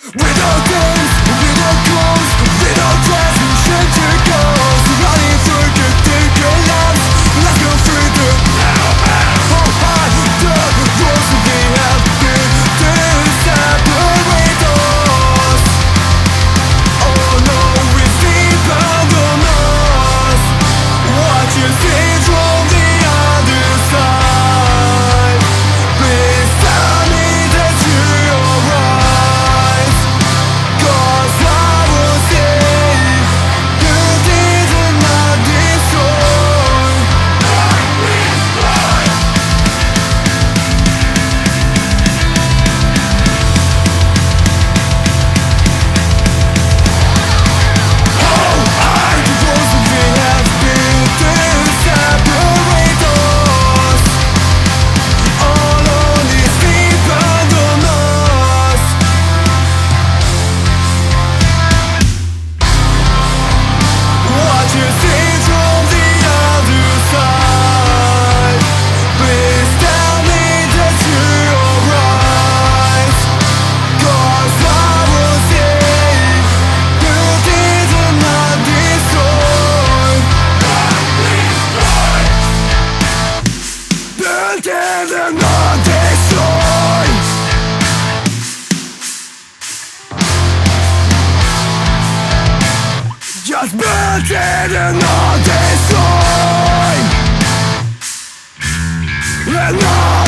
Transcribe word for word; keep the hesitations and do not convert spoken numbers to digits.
Without games, without goals, without transmission to goals, running through the thinking lamps, let's go through the how high the walls we have been to separate us. Oh no, we sleep on us. What you see from the other side, please tell me that you're alright. Cause I will say you did not destroy. How high the walls we have built to separate us. All only sleep on us. What you see from the other side, please tell me that you're alright. Cause I will say you did not destroy. You did not destroy. Just build it and not destroy. And not